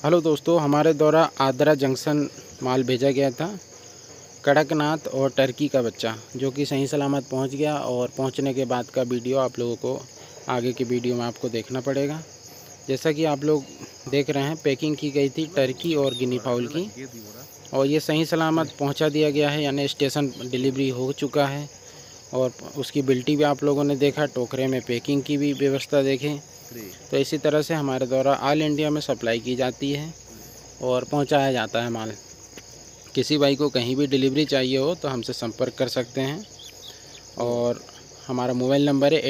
Hello दोस्तों, हमारे द्वारा आद्रा जंक्शन माल भेजा गया था कड़कनाथ और टर्की का बच्चा, जो कि सही सलामत पहुंच गया। और पहुंचने के बाद का वीडियो आप लोगों को आगे की वीडियो में आपको देखना पड़ेगा। जैसा कि आप लोग देख रहे हैं, पैकिंग की गई थी टर्की और गिनी फाउल की, और ये सही सलामत पहुंचा दिया गया है, यानी स्टेशन डिलीवरी हो चुका है। और उसकी बिल्टी भी आप लोगों ने देखा, टोकरे में पैकिंग की भी व्यवस्था देखें। तो इसी तरह से हमारे द्वारा ऑल इंडिया में सप्लाई की जाती है और पहुंचाया जाता है माल। किसी भाई को कहीं भी डिलीवरी चाहिए हो तो हमसे संपर्क कर सकते हैं। और हमारा मोबाइल नंबर है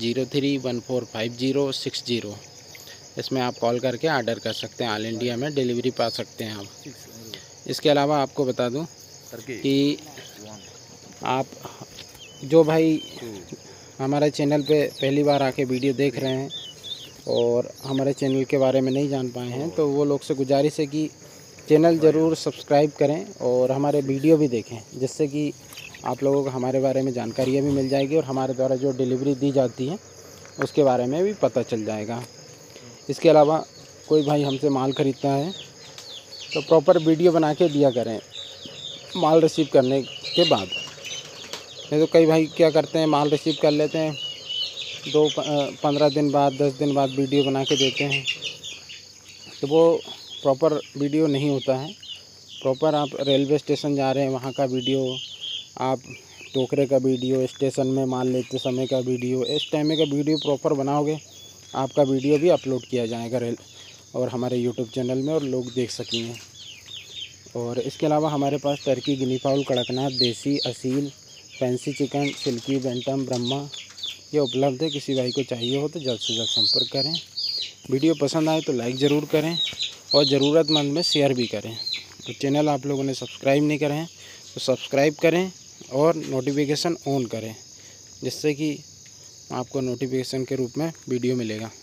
8103145060। इसमें आप कॉल करके आर्डर कर सकते हैं, ऑल इंडिया में डिलीवरी पा सकते हैं आप। इसके अलावा आपको बता दूं कि आप जो भाई हमारे चैनल पे पहली बार आके वीडियो देख रहे हैं और हमारे चैनल के बारे में नहीं जान पाए हैं, तो वो लोग से गुजारिश है कि चैनल ज़रूर सब्सक्राइब करें और हमारे वीडियो भी देखें, जिससे कि आप लोगों को हमारे बारे में जानकारियाँ भी मिल जाएगी और हमारे द्वारा जो डिलीवरी दी जाती है उसके बारे में भी पता चल जाएगा। इसके अलावा कोई भाई हमसे माल ख़रीदता है तो प्रॉपर वीडियो बना के दिया करें माल रिसीव करने के बाद। नहीं तो कई भाई क्या करते हैं, माल रिसीव कर लेते हैं, 15 दिन बाद 10 दिन बाद वीडियो बना के देते हैं, तो वो प्रॉपर वीडियो नहीं होता है। प्रॉपर आप रेलवे स्टेशन जा रहे हैं वहाँ का वीडियो, आप टोकरे का वीडियो, स्टेशन में माल लेते समय का वीडियो, इस टाइम का वीडियो प्रॉपर बनाओगे, आपका वीडियो भी अपलोड किया जाएगा और हमारे यूट्यूब चैनल में, और लोग देख सकेंगे। और इसके अलावा हमारे पास टर्की, गिनी फाउल, कड़कनाथ, देसी, Aseel, fancy chicken, silky, bantam, Brahma ये उपलब्ध है। किसी भाई को चाहिए हो तो जल्द से जल्द संपर्क करें। वीडियो पसंद आए तो लाइक ज़रूर करें और ज़रूरतमंद में शेयर भी करें। तो चैनल आप लोगों ने सब्सक्राइब नहीं करें तो सब्सक्राइब करें और नोटिफिकेशन ऑन करें, जिससे कि आपको नोटिफिकेशन के रूप में वीडियो मिलेगा।